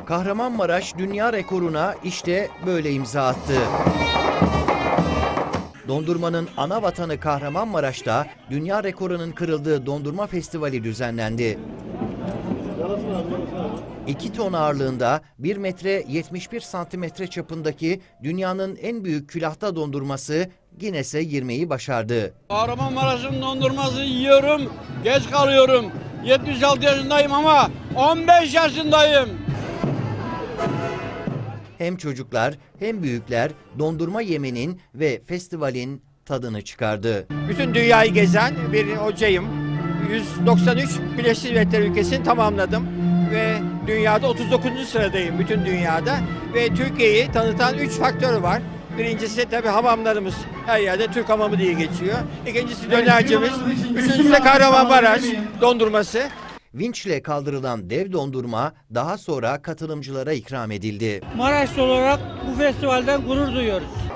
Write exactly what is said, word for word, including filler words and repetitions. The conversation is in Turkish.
Kahramanmaraş dünya rekoruna işte böyle imza attı. Dondurmanın ana vatanı Kahramanmaraş'ta dünya rekorunun kırıldığı dondurma festivali düzenlendi. iki ton ağırlığında bir metre yetmiş bir santimetre çapındaki dünyanın en büyük külahta dondurması Guinness'e girmeyi başardı. Kahramanmaraş'ın dondurması yiyorum, geç kalıyorum. yetmiş altı yaşındayım ama on beş yaşındayım. Hem çocuklar hem büyükler dondurma yemenin ve festivalin tadını çıkardı. Bütün dünyayı gezen bir hocayım. yüz doksan üç Birleşmiş Milletler ülkesini tamamladım ve dünyada otuz dokuzuncu sıradayım bütün dünyada ve Türkiye'yi tanıtan üç faktör var. Birincisi tabii hamamlarımız, her yerde Türk hamamı diye geçiyor. İkincisi dönercimiz, üçüncüsü de Kahramanmaraş dondurması. Vinçle kaldırılan dev dondurma daha sonra katılımcılara ikram edildi. Maraşlı olarak bu festivalden gurur duyuyoruz.